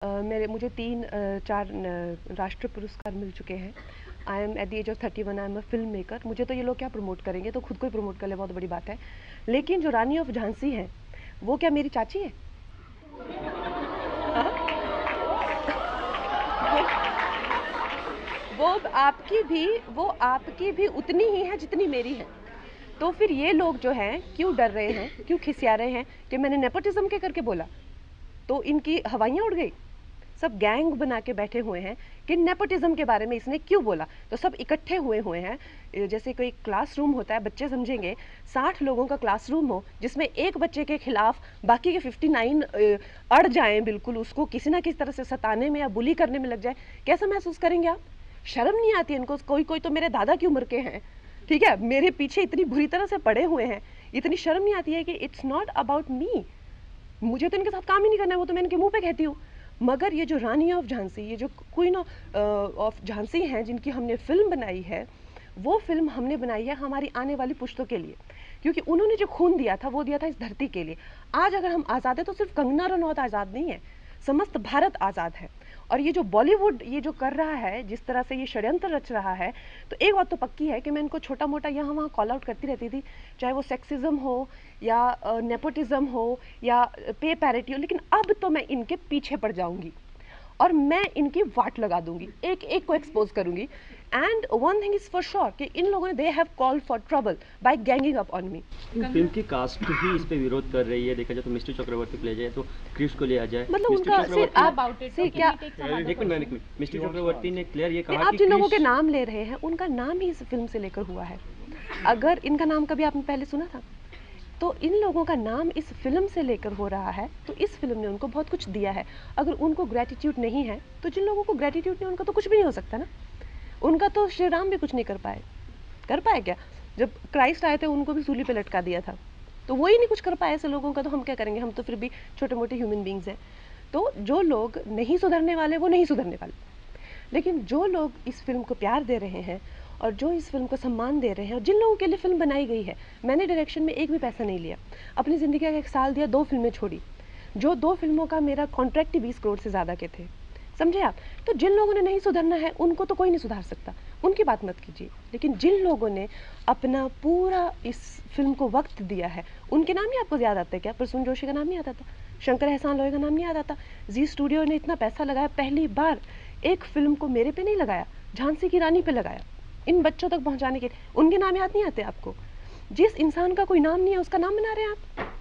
मुझे 3-4 राष्ट्रीय पुरस्कार मिल चुके हैं। I am at the age of 31, I am a film maker. मुझे तो ये लोग क्या प्रमोट करेंगे, तो खुद को ही प्रमोट कर ले, बहुत बड़ी बात है। लेकिन जो रानी ऑफ झांसी है वो क्या मेरी चाची है? हाँ? वो आपकी भी उतनी ही है जितनी मेरी है। तो फिर ये लोग जो हैं क्यों डर रहे हैं, क्यों खिसिया रहे हैं कि मैंने नेपोटिज्म के करके बोला तो इनकी हवाइयाँ उड़ गई। सब गैंग बना के बैठे हुए हैं कि नेपोटिज्म के बारे में इसने क्यों बोला। तो सब इकट्ठे हुए हैं, जैसे कोई क्लासरूम होता है, बच्चे समझेंगे 60 लोगों का क्लासरूम हो जिसमें एक बच्चे के खिलाफ बाकी के 59 अड़ जाएं, बिल्कुल उसको किसी ना किसी तरह से सताने में या बुली करने में लग जाए। कैसा महसूस करेंगे आप? शर्म नहीं आती इनको? कोई तो मेरे दादा की उम्र के हैं, ठीक है, मेरे पीछे इतनी बुरी तरह से पड़े हुए हैं, इतनी शर्म नहीं आती है कि इट्स नॉट अबाउट मी, मुझे तो इनके साथ काम ही नहीं करना है, वो तो मैं इनके मुंह पे कहती हूँ। मगर ये जो रानी ऑफ झांसी, ये जो क्वीन ऑफ झांसी हैं जिनकी हमने फिल्म बनाई है, वो फिल्म हमने बनाई है हमारी आने वाली पुश्तों के लिए, क्योंकि उन्होंने जो खून दिया था वो दिया था इस धरती के लिए। आज अगर हम आज़ाद है तो सिर्फ कंगना रनौत आज़ाद नहीं है, समस्त भारत आज़ाद है। और ये जो बॉलीवुड ये जो कर रहा है, जिस तरह से ये षड्यंत्र रच रहा है, तो एक बात तो पक्की है कि मैं इनको छोटा मोटा यहाँ वहाँ कॉल आउट करती रहती थी, चाहे वो सेक्सिज्म हो या नेपोटिज्म हो या पे पैरिटी हो, लेकिन अब तो मैं इनके पीछे पड़ जाऊंगी और मैं इनकी वाट लगा दूंगी, एक एक को एक्सपोज करूंगी। And one thing is for sure कि इन लोगों ने they have called for trouble by ganging up on me. Film की कास्ट ही इस पे विरोध कर रही है। देखा जाए तो मिस्टर चक्रवर्ती को ले जाए तो क्रिश को ले आ जाए, मतलब उनका क्या मिस्टर चक्रवर्ती ने क्लियर ये कहा आप जिन लोगों के नाम ले रहे हैं उनका नाम ही इस फिल्म से लेकर हुआ है। अगर इनका नाम कभी आपने पहले सुना था तो इन लोगों का नाम इस फिल्म से लेकर हो रहा है, तो इस फिल्म ने उनको बहुत कुछ दिया है। अगर उनको ग्रेटिट्यूड नहीं है तो जिन लोगों को ग्रेटिट्यूड नहीं, उनका तो कुछ भी नहीं हो सकता ना। उनका तो श्री राम भी कुछ नहीं कर पाए क्या? जब क्राइस्ट आए थे उनको भी सूली पे लटका दिया था, तो वो ही नहीं कुछ कर पाए ऐसे लोगों का, तो हम क्या करेंगे? हम तो फिर भी छोटे मोटे ह्यूमन बींग्स हैं। तो जो लोग नहीं सुधरने वाले वो नहीं सुधरने वाले, लेकिन जो लोग इस फिल्म को प्यार दे रहे हैं और जो इस फिल्म को सम्मान दे रहे हैं और जिन लोगों के लिए फिल्म बनाई गई है, मैंने डायरेक्शन में एक भी पैसा नहीं लिया, अपनी ज़िंदगी का 1 साल दिया, 2 फिल्में छोड़ी, जो 2 फिल्मों का मेरा कॉन्ट्रैक्ट ही 20 करोड़ से ज़्यादा के थे, समझे आप? तो जिन लोगों ने नहीं सुधरना है उनको तो कोई नहीं सुधार सकता, उनकी बात मत कीजिए। लेकिन जिन लोगों ने अपना पूरा इस फिल्म को वक्त दिया है, उनके नाम ही आपको याद आता है क्या? प्रसून जोशी का नाम नहीं आता था? शंकर एहसान लोहे का नाम नहीं याद आता? जी स्टूडियो ने इतना पैसा लगाया, पहली बार एक फिल्म को मेरे पे नहीं लगाया, झांसी की रानी पे लगाया, इन बच्चों तक पहुंचाने के लिए। उनके नाम याद नहीं आते आपको? जिस इंसान का कोई नाम नहीं है उसका नाम बना रहे हैं आप।